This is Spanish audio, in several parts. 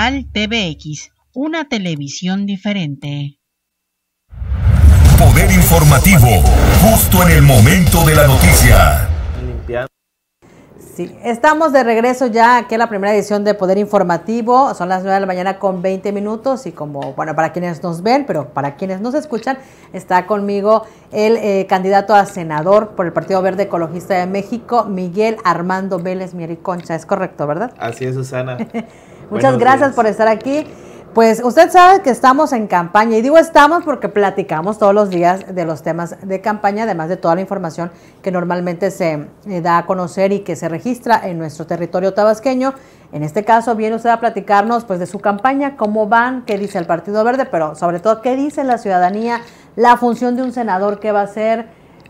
Digital TVX, una televisión diferente. Poder informativo, justo en el momento de la noticia. Sí, estamos de regreso ya aquí en la primera edición de Poder Informativo. Son las 9 de la mañana con 20 minutos y como, bueno, para quienes nos ven, pero para quienes nos escuchan, está conmigo el candidato a senador por el Partido Verde Ecologista de México, Miguel Armando Vélez Mier y Concha. ¿Es correcto, verdad? Así es, Susana. Muchas gracias por estar aquí. Pues usted sabe que estamos en campaña, y digo estamos porque platicamos todos los días de los temas de campaña, además de toda la información que normalmente se da a conocer y que se registra en nuestro territorio tabasqueño. En este caso viene usted a platicarnos pues de su campaña, cómo van, qué dice el Partido Verde, pero sobre todo qué dice la ciudadanía, la función de un senador, qué va a hacer,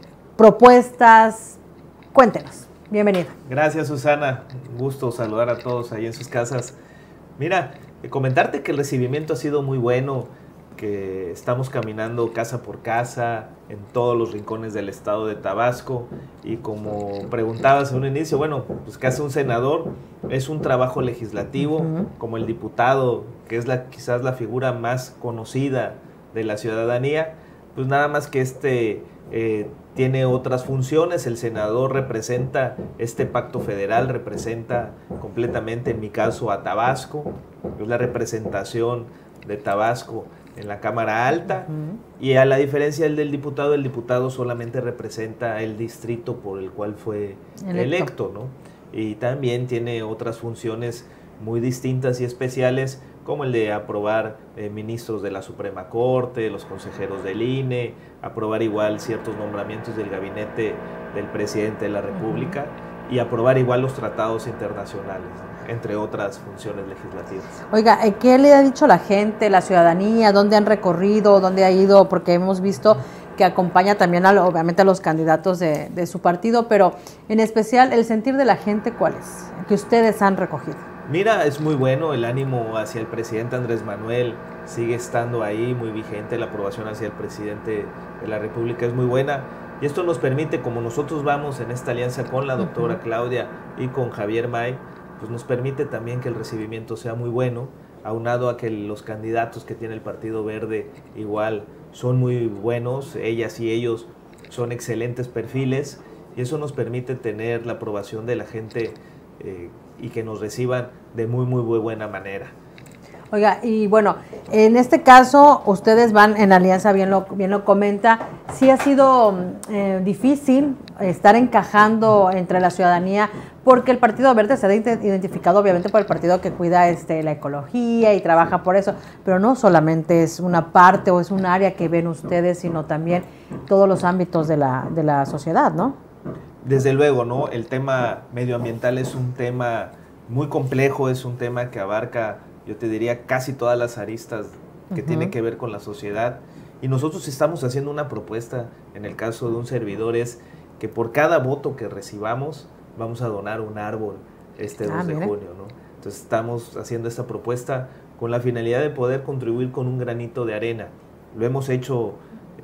propuestas. Cuéntenos. Bienvenido. Gracias, Susana. Un gusto saludar a todos ahí en sus casas. Mira, comentarte que el recibimiento ha sido muy bueno, que estamos caminando casa por casa en todos los rincones del estado de Tabasco, y como preguntabas en un inicio, bueno, pues ¿qué hace un senador? Es un trabajo legislativo, como el diputado, que es quizás la figura más conocida de la ciudadanía, pues nada más que tiene otras funciones. El senador representa este pacto federal, representa completamente, en mi caso, a Tabasco, es la representación de Tabasco en la Cámara Alta, y a la diferencia del diputado, el diputado solamente representa el distrito por el cual fue electo, ¿no? Y también tiene otras funciones muy distintas y especiales, como el de aprobar ministros de la Suprema Corte, los consejeros del INE, aprobar igual ciertos nombramientos del gabinete del presidente de la República y aprobar igual los tratados internacionales, ¿no? Entre otras funciones legislativas. Oiga, ¿qué le ha dicho la gente, la ciudadanía? ¿Dónde han recorrido? ¿Dónde ha ido? Porque hemos visto que acompaña también obviamente a los candidatos de su partido, pero en especial el sentir de la gente, ¿cuál es? Que ustedes han recogido. Mira, es muy bueno el ánimo hacia el presidente Andrés Manuel, sigue estando ahí muy vigente, la aprobación hacia el presidente de la República es muy buena, y esto nos permite, como nosotros vamos en esta alianza con la doctora Claudia y con Javier May, pues nos permite también que el recibimiento sea muy bueno, aunado a que los candidatos que tiene el Partido Verde igual son muy buenos, ellas y ellos son excelentes perfiles, y eso nos permite tener la aprobación de la gente y que nos reciban de muy buena manera. Oiga, y bueno, en este caso ustedes van en alianza, bien lo comenta. Sí ha sido difícil estar encajando entre la ciudadanía, porque el Partido Verde se ha identificado obviamente por el partido que cuida la ecología y trabaja por eso, pero no solamente es una parte o es un área que ven ustedes, sino también todos los ámbitos de la sociedad, ¿no? Desde luego, ¿no? El tema medioambiental es un tema muy complejo, es un tema que abarca, yo te diría, casi todas las aristas que tiene que ver con la sociedad. Y nosotros estamos haciendo una propuesta, en el caso de un servidor, es que por cada voto que recibamos, vamos a donar un árbol este 2 de junio, ¿no? Entonces estamos haciendo esta propuesta con la finalidad de poder contribuir con un granito de arena. Lo hemos hecho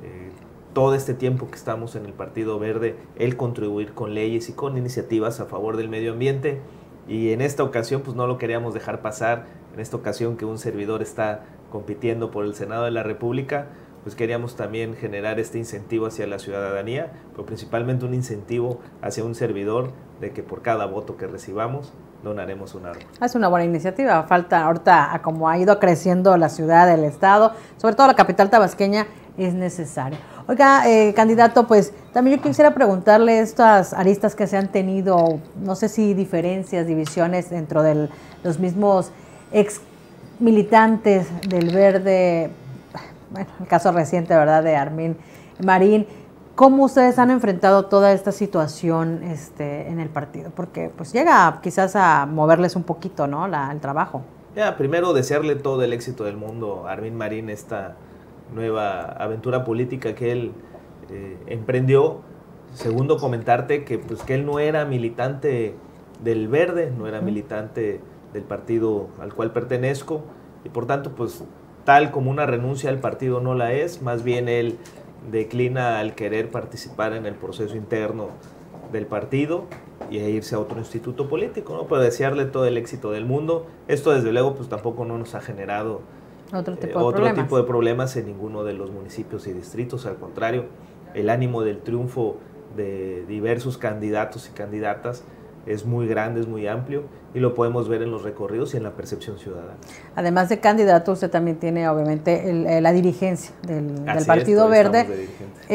todo este tiempo que estamos en el Partido Verde, el contribuir con leyes y con iniciativas a favor del medio ambiente, y en esta ocasión pues no lo queríamos dejar pasar. En esta ocasión que un servidor está compitiendo por el Senado de la República, pues queríamos también generar este incentivo hacia la ciudadanía, pero principalmente un incentivo hacia un servidor de que por cada voto que recibamos donaremos un árbol. Es una buena iniciativa. Falta ahorita, como ha ido creciendo la ciudad, el estado, sobre todo la capital tabasqueña, es necesario. Oiga, candidato, pues también yo quisiera preguntarle estas aristas que se han tenido, no sé si diferencias, divisiones dentro de los mismos ex militantes del Verde, bueno, el caso reciente, ¿verdad?, de Armin Marín. ¿Cómo ustedes han enfrentado toda esta situación en el partido? Porque pues llega quizás a moverles un poquito, ¿no?, el trabajo. Ya, primero desearle todo el éxito del mundo a Armin Marín, esta nueva aventura política que él emprendió. Segundo, comentarte que él no era militante del Verde, no era militante del partido al cual pertenezco, y por tanto, pues tal como una renuncia al partido no la es, más bien él declina al querer participar en el proceso interno del partido y irse a otro instituto político, ¿no? Pero desearle todo el éxito del mundo. Esto desde luego pues tampoco no nos ha generado otro tipo de problemas en ninguno de los municipios y distritos. Al contrario, el ánimo del triunfo de diversos candidatos y candidatas es muy grande, es muy amplio, y lo podemos ver en los recorridos y en la percepción ciudadana. Además de candidato, usted también tiene obviamente la dirigencia del Partido Verde.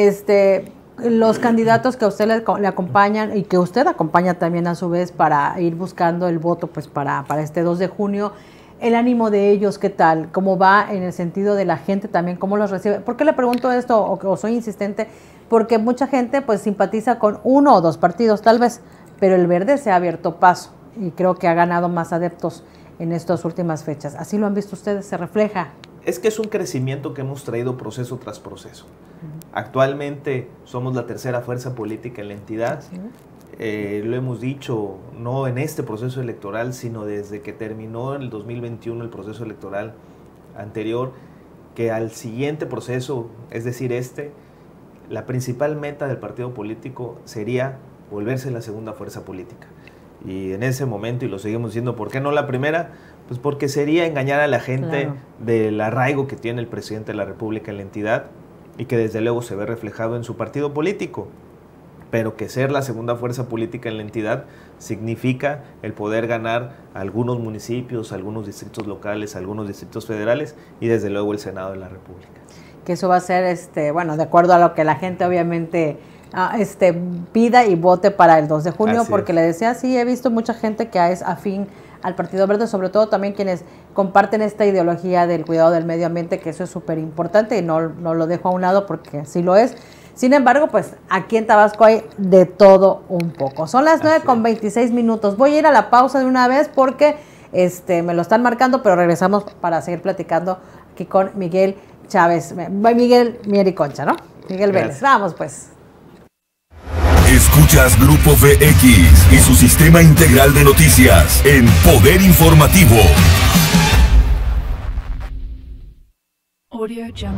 Los candidatos que a usted le acompañan y que usted acompaña también a su vez para ir buscando el voto pues para este 2 de junio, el ánimo de ellos, ¿qué tal? ¿Cómo va en el sentido de la gente también? ¿Cómo los recibe? ¿Por qué le pregunto esto o soy insistente? Porque mucha gente pues simpatiza con uno o dos partidos tal vez, pero el Verde se ha abierto paso y creo que ha ganado más adeptos en estas últimas fechas. ¿Así lo han visto ustedes? ¿Se refleja? Es que es un crecimiento que hemos traído proceso tras proceso. Actualmente somos la tercera fuerza política en la entidad. Lo hemos dicho, no en este proceso electoral, sino desde que terminó en el 2021 el proceso electoral anterior, que al siguiente proceso, es decir, la principal meta del partido político sería volverse la segunda fuerza política. Y en ese momento, y lo seguimos diciendo, ¿por qué no la primera? Pues porque sería engañar a la gente del arraigo que tiene el presidente de la República en la entidad y que desde luego se ve reflejado en su partido político. Pero que ser la segunda fuerza política en la entidad significa el poder ganar algunos municipios, algunos distritos locales, algunos distritos federales y desde luego el Senado de la República. Que eso va a ser, de acuerdo a lo que la gente obviamente pida y vote para el 2 de junio, Así porque es. le decía, sí, he visto mucha gente que es afín al Partido Verde, sobre todo también quienes comparten esta ideología del cuidado del medio ambiente, que eso es súper importante y no lo dejo a un lado porque así lo es. Sin embargo, pues aquí en Tabasco hay de todo un poco. Son las 9:26. Voy a ir a la pausa de una vez porque me lo están marcando, pero regresamos para seguir platicando aquí con Miguel Chávez. Miguel Mier y Concha, ¿no? Miguel Vélez. Vamos pues. Escuchas Grupo VX y su sistema integral de noticias en Poder Informativo. Audio Jungle.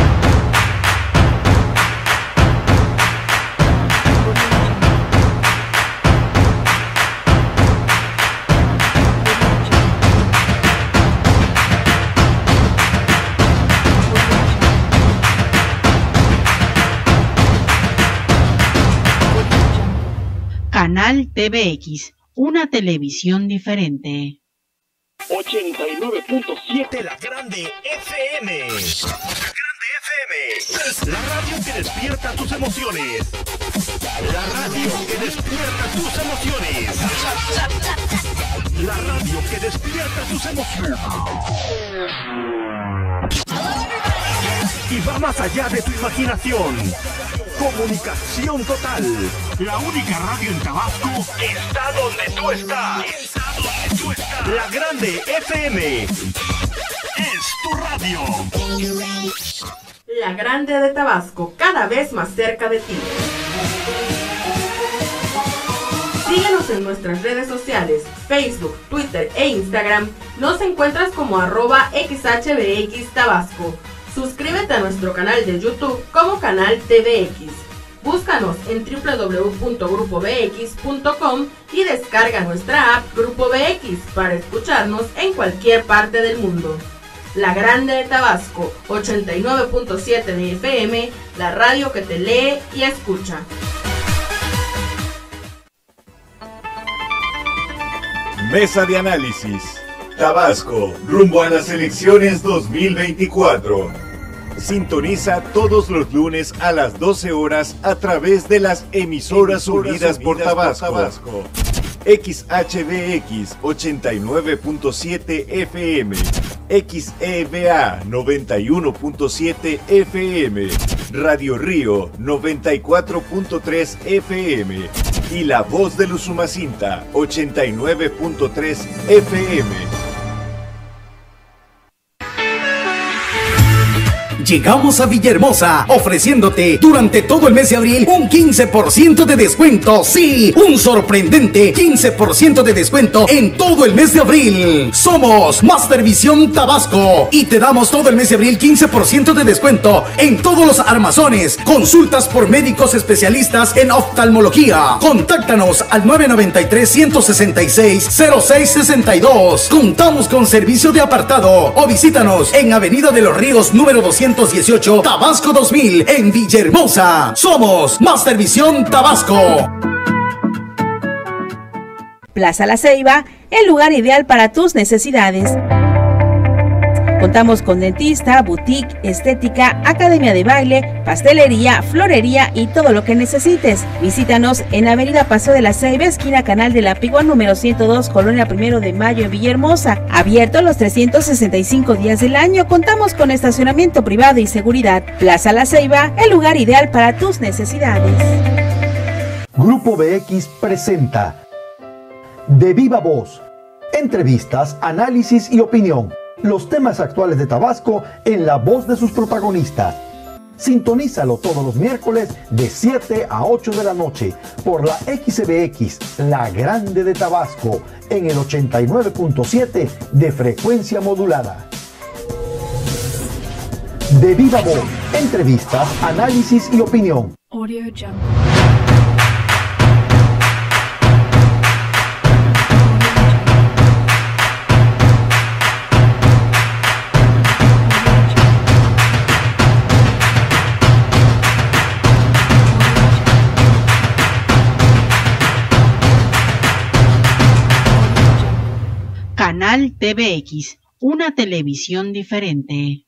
Canal TVX, una televisión diferente. 89.7 La Grande FM. La Grande FM. La radio que despierta tus emociones. La radio que despierta tus emociones. La radio que despierta tus emociones. Y va más allá de tu imaginación. Comunicación total. La única radio en Tabasco está donde tú estás. La Grande FM es tu radio. La Grande de Tabasco, cada vez más cerca de ti. Síguenos en nuestras redes sociales, Facebook, Twitter e Instagram. Nos encuentras como @XHBX Tabasco. Suscríbete a nuestro canal de YouTube como Canal TVX. Búscanos en www.grupovx.com y descarga nuestra app Grupo VX para escucharnos en cualquier parte del mundo. La Grande de Tabasco, 89.7 de FM, la radio que te lee y escucha. Mesa de análisis. Tabasco, rumbo a las elecciones 2024. Sintoniza todos los lunes a las 12 horas a través de las emisoras unidas por Tabasco. XHBX 89.7 FM, XEBA 91.7 FM, Radio Río 94.3 FM y La Voz de Usumacinta 89.3 FM. Llegamos a Villahermosa ofreciéndote durante todo el mes de abril un 15% de descuento. Sí, un sorprendente 15% de descuento en todo el mes de abril. Somos Mastervisión Tabasco y te damos todo el mes de abril 15% de descuento en todos los armazones. Consultas por médicos especialistas en oftalmología. Contáctanos al 993-166-0662. Contamos con servicio de apartado o visítanos en Avenida de los Ríos número 218, Tabasco 2000, en Villahermosa. Somos Mastervisión Tabasco. Plaza La Ceiba, el lugar ideal para tus necesidades. Contamos con dentista, boutique, estética, academia de baile, pastelería, florería y todo lo que necesites. Visítanos en Avenida Paseo de la Ceiba, esquina Canal de la Pigua, número 102, Colonia 1 de Mayo, en Villahermosa. Abierto los 365 días del año. Contamos con estacionamiento privado y seguridad. Plaza La Ceiba, el lugar ideal para tus necesidades. Grupo BX presenta De Viva Voz. Entrevistas, análisis y opinión. Los temas actuales de Tabasco en la voz de sus protagonistas. Sintonízalo todos los miércoles de 7 a 8 de la noche por la XBX, la grande de Tabasco, en el 89.7 de frecuencia modulada. De Viva Voz, entrevistas, análisis y opinión. Audio Jungle. Canal TVX, una televisión diferente.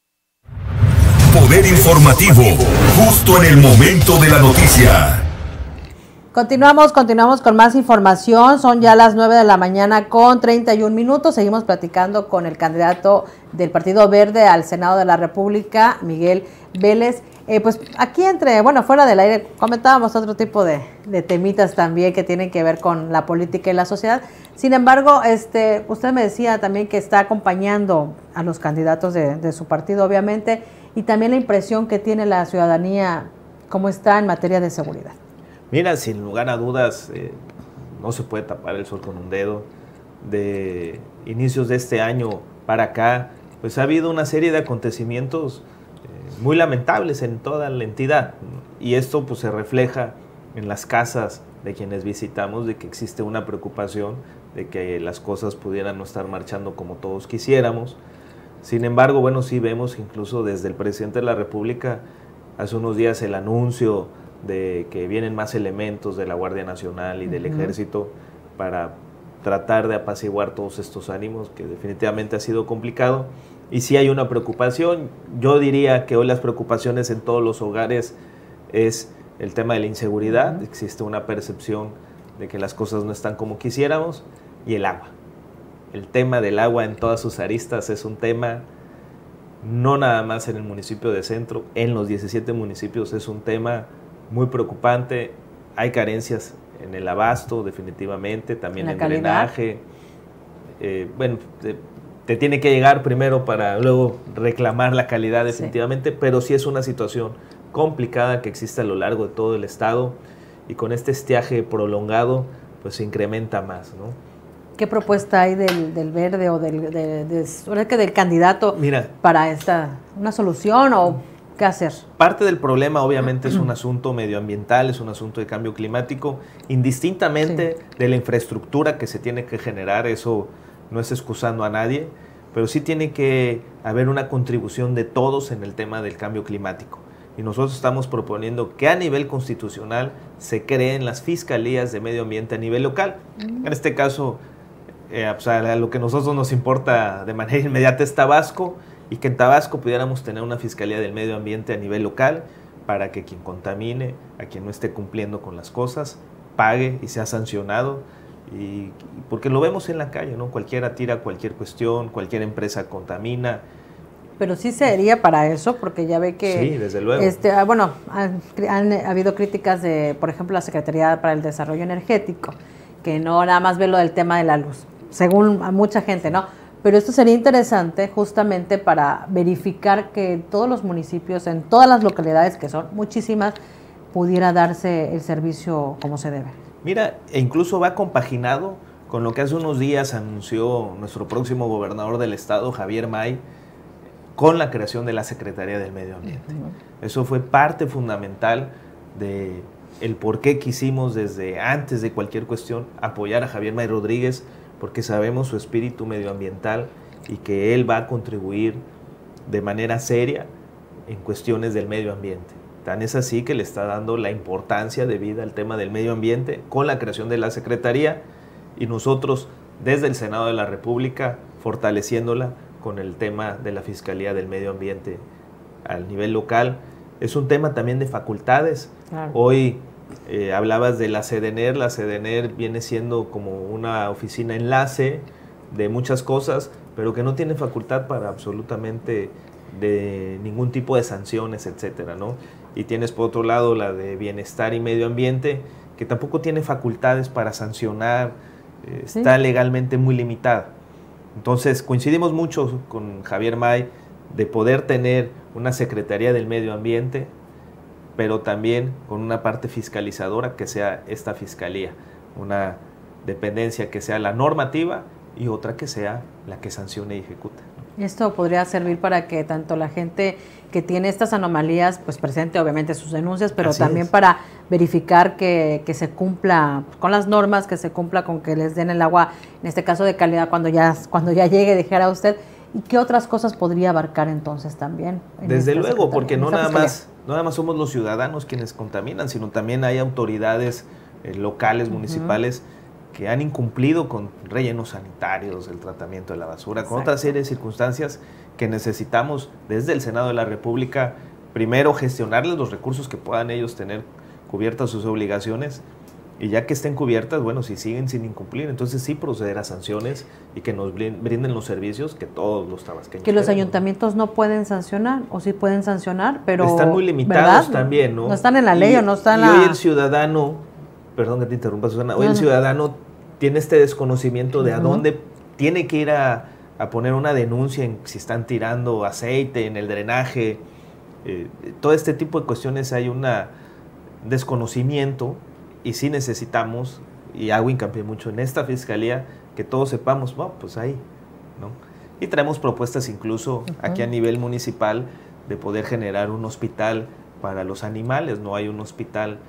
Poder informativo, justo en el momento de la noticia. Continuamos con más información. Son ya las 9 de la mañana con 31 minutos. Seguimos platicando con el candidato del Partido Verde al Senado de la República, Miguel Vélez. Pues aquí fuera del aire comentábamos otro tipo de temitas también que tienen que ver con la política y la sociedad. Sin embargo, usted me decía también que está acompañando a los candidatos de su partido, obviamente, y también la impresión que tiene la ciudadanía, cómo está en materia de seguridad. Mira, sin lugar a dudas, no se puede tapar el sol con un dedo. De inicios de este año para acá, pues ha habido una serie de acontecimientos muy lamentables en toda la entidad, y esto pues se refleja en las casas de quienes visitamos, de que existe una preocupación de que las cosas pudieran no estar marchando como todos quisiéramos. Sin embargo, bueno, sí vemos incluso desde el presidente de la República hace unos días el anuncio de que vienen más elementos de la Guardia Nacional y del Ejército para tratar de apaciguar todos estos ánimos, que definitivamente ha sido complicado. Y sí hay una preocupación. Yo diría que hoy las preocupaciones en todos los hogares es el tema de la inseguridad. Existe una percepción de que las cosas no están como quisiéramos, y el agua. El tema del agua en todas sus aristas es un tema, no nada más en el municipio de Centro, en los 17 municipios es un tema muy preocupante. Hay carencias en el abasto, definitivamente, también en drenaje. Te tiene que llegar primero para luego reclamar la calidad, definitivamente, pero sí es una situación complicada que existe a lo largo de todo el estado, y con este estiaje prolongado pues se incrementa más, ¿no? ¿Qué propuesta hay del Verde o del candidato para una solución o qué hacer? Parte del problema obviamente es un asunto medioambiental, es un asunto de cambio climático, indistintamente de la infraestructura que se tiene que generar. Eso no es excusando a nadie, pero sí tiene que haber una contribución de todos en el tema del cambio climático. Y nosotros estamos proponiendo que a nivel constitucional se creen las fiscalías de medio ambiente a nivel local. En este caso, lo que a nosotros nos importa de manera inmediata es Tabasco, y que en Tabasco pudiéramos tener una fiscalía del medio ambiente a nivel local para que quien contamine, a quien no esté cumpliendo con las cosas, pague y sea sancionado. Y porque lo vemos en la calle, ¿no? Cualquiera tira cualquier cuestión, cualquier empresa contamina. Pero sí sería para eso, porque ya ve que... Sí, desde luego. Han habido críticas de, por ejemplo, la Secretaría para el Desarrollo Energético, que no nada más ve lo del tema de la luz, según a mucha gente, ¿no? pero esto sería interesante justamente para verificar que todos los municipios, en todas las localidades, que son muchísimas, pudiera darse el servicio como se debe. Mira, e incluso va compaginado con lo que hace unos días anunció nuestro próximo gobernador del estado, Javier May, con la creación de la Secretaría del Medio Ambiente. Eso fue parte fundamental de el por qué quisimos desde antes de cualquier cuestión apoyar a Javier May Rodríguez, porque sabemos su espíritu medioambiental y que él va a contribuir de manera seria en cuestiones del medio ambiente. Tan es así que le está dando la importancia debida al tema del medio ambiente con la creación de la Secretaría, y nosotros desde el Senado de la República fortaleciéndola con el tema de la Fiscalía del Medio Ambiente al nivel local. Es un tema también de facultades. Claro. Hoy hablabas de la CDNER. La CDNER viene siendo como una oficina enlace de muchas cosas, pero que no tiene facultad para absolutamente de ningún tipo de sanciones, etcétera, ¿no? Y tienes por otro lado la de Bienestar y Medio Ambiente, que tampoco tiene facultades para sancionar, está legalmente muy limitada. Entonces coincidimos mucho con Javier May de poder tener una Secretaría del Medio Ambiente, pero también con una parte fiscalizadora que sea esta fiscalía, una dependencia que sea la normativa y otra que sea la que sancione y ejecuta. Esto podría servir para que tanto la gente que tiene estas anomalías pues presente obviamente sus denuncias, pero así también para verificar que se cumpla con las normas, que se cumpla con que les den el agua, en este caso de calidad, cuando ya llegue, dijera usted. ¿Y qué otras cosas podría abarcar entonces también? Desde luego, porque no nada más somos los ciudadanos quienes contaminan, sino también hay autoridades locales, municipales, que han incumplido con rellenos sanitarios, el tratamiento de la basura, con otra serie de circunstancias que necesitamos desde el Senado de la República, primero gestionarles los recursos que puedan ellos tener cubiertas sus obligaciones, y ya que estén cubiertas, bueno, si siguen sin incumplir, entonces sí proceder a sanciones y que nos brinden los servicios que todos los tabasqueños que los tenemos. Ayuntamientos no pueden sancionar, o sí pueden sancionar, pero están muy limitados, ¿verdad? También, ¿no? No están en la ley o no están en la... Y hoy el ciudadano, perdón que te interrumpa, Susana, hoy el ciudadano tiene este desconocimiento de a dónde tiene que ir a poner una denuncia en si están tirando aceite en el drenaje, todo este tipo de cuestiones. Hay un desconocimiento y sí necesitamos, y hago hincapié mucho en esta fiscalía, que todos sepamos, bueno, pues ahí, ¿no? Y traemos propuestas incluso aquí a nivel municipal de poder generar un hospital para los animales. No hay un hospital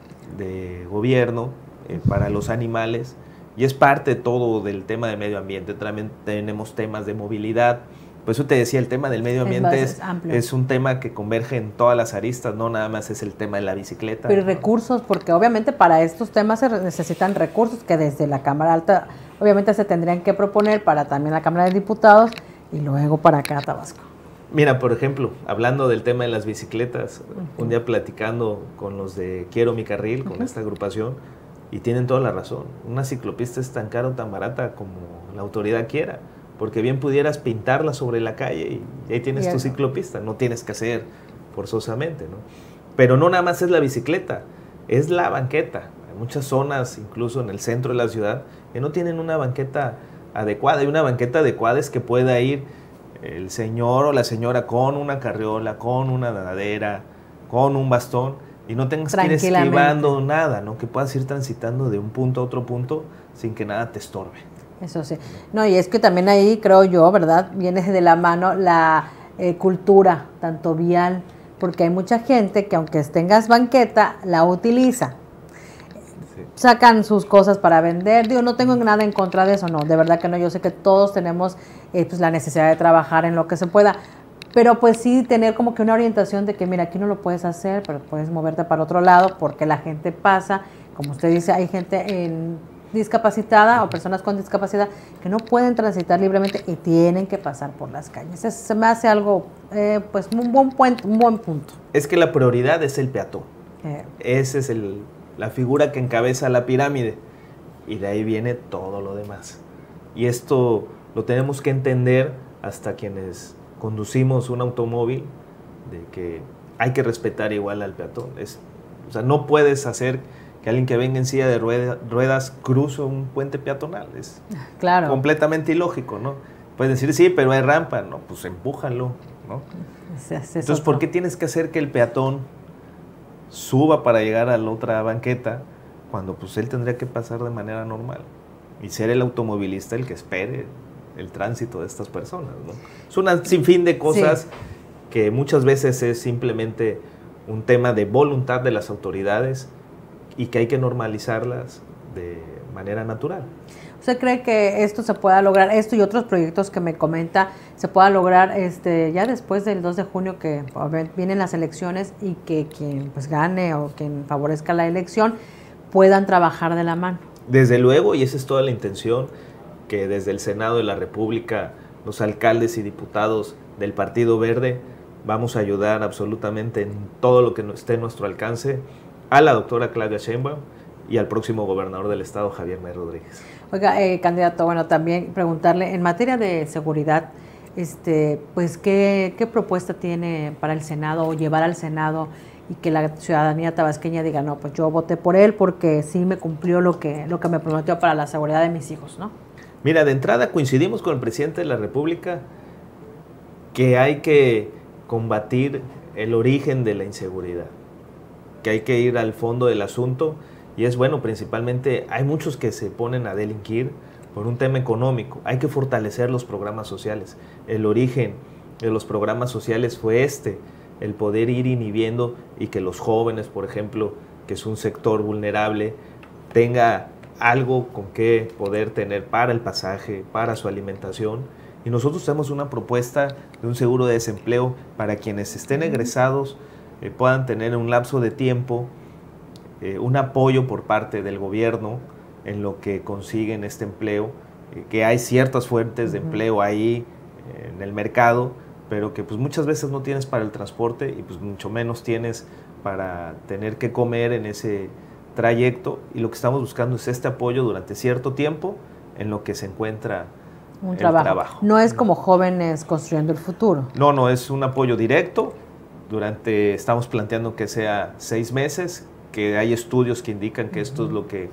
de gobierno para los animales, y es parte de todo del tema de medio ambiente. También tenemos temas de movilidad. Por eso te decía, el tema del medio ambiente es un tema que converge en todas las aristas, no nada más es el tema de la bicicleta. Pero recursos, porque obviamente para estos temas se necesitan recursos que desde la Cámara Alta obviamente se tendrían que proponer para también la Cámara de Diputados y luego para acá Tabasco. Mira, por ejemplo, hablando del tema de las bicicletas, un día platicando con los de Quiero Mi Carril, con esta agrupación, y tienen toda la razón, una ciclopista es tan cara o tan barata como la autoridad quiera, porque bien pudieras pintarla sobre la calle y ahí tienes tu ciclopista, no tienes que hacer forzosamente, ¿no? Pero no nada más es la bicicleta, es la banqueta. Hay muchas zonas, incluso en el centro de la ciudad, que no tienen una banqueta adecuada, y una banqueta adecuada es que pueda ir el señor o la señora con una carriola, con una nadadera, con un bastón, y no tengas que ir esquivando nada, ¿no? Que puedas ir transitando de un punto a otro punto sin que nada te estorbe. Eso sí. No, y es que también ahí, creo yo, ¿verdad? Viene de la mano la cultura, tanto vial, porque hay mucha gente que aunque tengas banqueta, la utiliza. Sacan sus cosas para vender. Digo, no tengo nada en contra de eso, no, de verdad que no. Yo sé que todos tenemos pues la necesidad de trabajar en lo que se pueda, pero pues sí tener como que una orientación de que mira, aquí no lo puedes hacer, pero puedes moverte para otro lado porque la gente pasa, como usted dice, hay gente discapacitada o personas con discapacidad que no pueden transitar libremente y tienen que pasar por las calles. Se me hace algo, pues un buen punto. Es que la prioridad es el peatón. Esa es la figura que encabeza la pirámide, y de ahí viene todo lo demás. Y esto lo tenemos que entender hasta quienes conducimos un automóvil, de que hay que respetar igual al peatón. O sea, no puedes hacer que alguien que venga en silla de ruedas cruce un puente peatonal. Es completamente ilógico, ¿no? Pueden decir, sí, pero hay rampa. No, pues empújalo, ¿no? Entonces, ¿por qué tienes que hacer que el peatón suba para llegar a la otra banqueta cuando pues él tendría que pasar de manera normal? Y ser el automovilista el que espere el tránsito de estas personas, ¿no? Es un sinfín de cosas que muchas veces es simplemente un tema de voluntad de las autoridades y que hay que normalizarlas de manera natural. ¿Usted cree que esto se pueda lograr, esto y otros proyectos que me comenta, se pueda lograr ya después del 2 de junio que vienen las elecciones y que quien pues gane o quien favorezca la elección puedan trabajar de la mano? Desde luego, y esa es toda la intención, que desde el Senado de la República, los alcaldes y diputados del Partido Verde, vamos a ayudar absolutamente en todo lo que esté a nuestro alcance a la doctora Claudia Sheinbaum y al próximo gobernador del estado, Javier May Rodríguez. Oiga, candidato, bueno, también preguntarle, en materia de seguridad, pues, ¿qué propuesta tiene para el Senado o llevar al Senado y que la ciudadanía tabasqueña diga, no, pues yo voté por él porque sí me cumplió lo que me prometió para la seguridad de mis hijos, ¿no? Mira, de entrada coincidimos con el presidente de la República que hay que combatir el origen de la inseguridad, que hay que ir al fondo del asunto. Y es bueno, principalmente hay muchos que se ponen a delinquir por un tema económico. Hay que fortalecer los programas sociales. El origen de los programas sociales fue el poder ir inhibiendo y que los jóvenes, por ejemplo, que es un sector vulnerable, tenga algo con que poder tener para el pasaje, para su alimentación. Y nosotros tenemos una propuesta de un seguro de desempleo para quienes estén egresados, puedan tener en un lapso de tiempo un apoyo por parte del gobierno en lo que consiguen este empleo, que hay ciertas fuentes de empleo ahí en el mercado, pero que pues muchas veces no tienes para el transporte y pues mucho menos tienes para tener que comer en ese trayecto, y lo que estamos buscando es este apoyo durante cierto tiempo en lo que se encuentra un trabajo. No es como jóvenes construyendo el futuro. No, es un apoyo directo. Estamos planteando que sea 6 meses, que hay estudios que indican que esto es lo que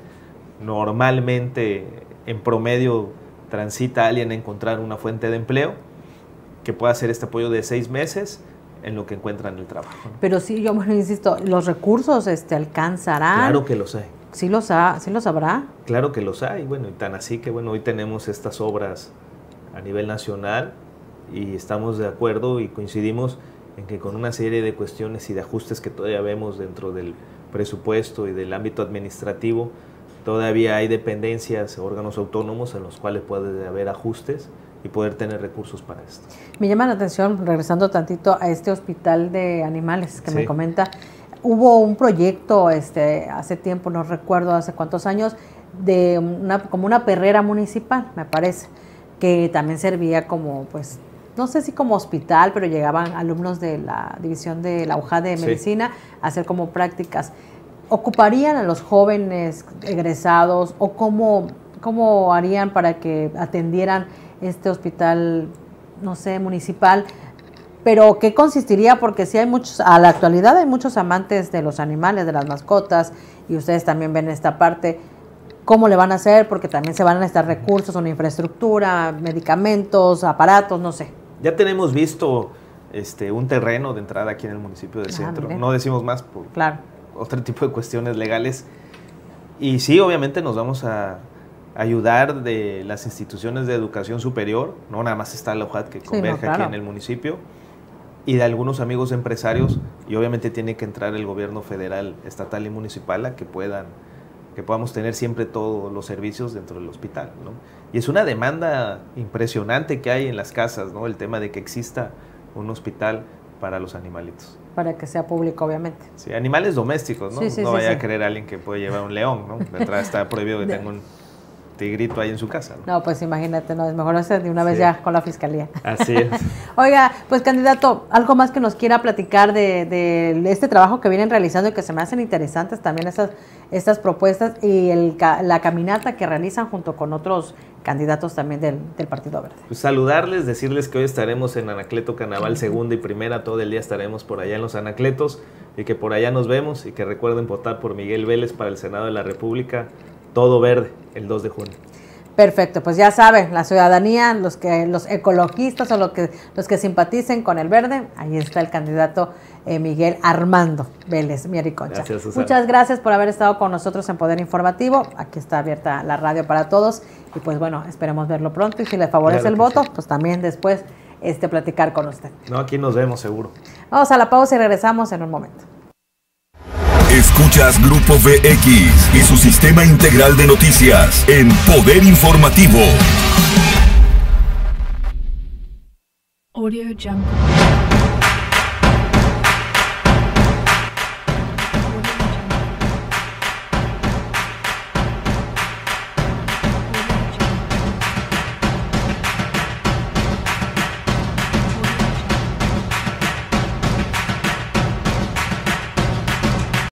normalmente en promedio transita a alguien a encontrar una fuente de empleo, que pueda hacer este apoyo de 6 meses en lo que encuentran el trabajo, ¿no? Pero sí, yo insisto, ¿los recursos alcanzarán? Claro que los hay. ¿Sí los habrá? Claro que los hay, bueno, y tan así que bueno, hoy tenemos estas obras a nivel nacional y estamos de acuerdo y coincidimos en que con una serie de cuestiones y de ajustes que todavía vemos dentro del presupuesto y del ámbito administrativo, todavía hay dependencias, órganos autónomos en los cuales puede haber ajustes y poder tener recursos para esto. Me llama la atención, regresando tantito a este hospital de animales que me comenta, hubo un proyecto hace tiempo, no recuerdo hace cuántos años, de como una perrera municipal, me parece, que también servía como, pues, no sé si como hospital, pero llegaban alumnos de la división de la UJA de medicina a hacer como prácticas. ¿Ocuparían a los jóvenes egresados o cómo harían para que atendieran este hospital, no sé, municipal? Pero ¿qué consistiría? Porque sí hay muchos, a la actualidad hay muchos amantes de los animales, de las mascotas, y ustedes también ven esta parte. ¿Cómo le van a hacer? Porque también se van a necesitar recursos, una infraestructura, medicamentos, aparatos, no sé. Ya tenemos visto un terreno de entrada aquí en el municipio del centro. Miren. No decimos más por otro tipo de cuestiones legales. Y sí, obviamente nos vamos a ayudar de las instituciones de educación superior. No nada más está la UJAT que converge aquí en el municipio. Y de algunos amigos empresarios. Y obviamente tiene que entrar el gobierno federal, estatal y municipal a que podamos tener siempre todos los servicios dentro del hospital, ¿no? Y es una demanda impresionante que hay en las casas, ¿no? El tema de que exista un hospital para los animalitos. Para que sea público, obviamente. Sí, animales domésticos, ¿no? No vaya a querer alguien que puede llevar un león, ¿no? De entrada está prohibido que tenga un tigrito ahí en su casa, ¿no? No, pues imagínate, no, es mejor hacer de una vez ya con la fiscalía. Así es. Oiga, pues candidato, algo más que nos quiera platicar de este trabajo que vienen realizando y que se me hacen interesantes también estas propuestas y la caminata que realizan junto con otros candidatos también del Partido Verde. Pues saludarles, decirles que hoy estaremos en Anacleto Canaval, segunda y primera, todo el día estaremos por allá en los Anacletos y que por allá nos vemos y que recuerden votar por Miguel Vélez para el Senado de la República, todo verde, el 2 de junio. Perfecto, pues ya saben, la ciudadanía, los ecologistas o los que simpaticen con el verde, ahí está el candidato Miguel Armando Vélez Miericoncha. Gracias, Susana. Muchas gracias por haber estado con nosotros en Poder Informativo. Aquí está abierta la radio para todos y pues bueno, esperemos verlo pronto y si le favorece el voto, pues también después platicar con usted. No, aquí nos vemos seguro. Vamos a la pausa y regresamos en un momento. Escuchas Grupo VX y su sistema integral de noticias en Poder Informativo. Audio Jungle.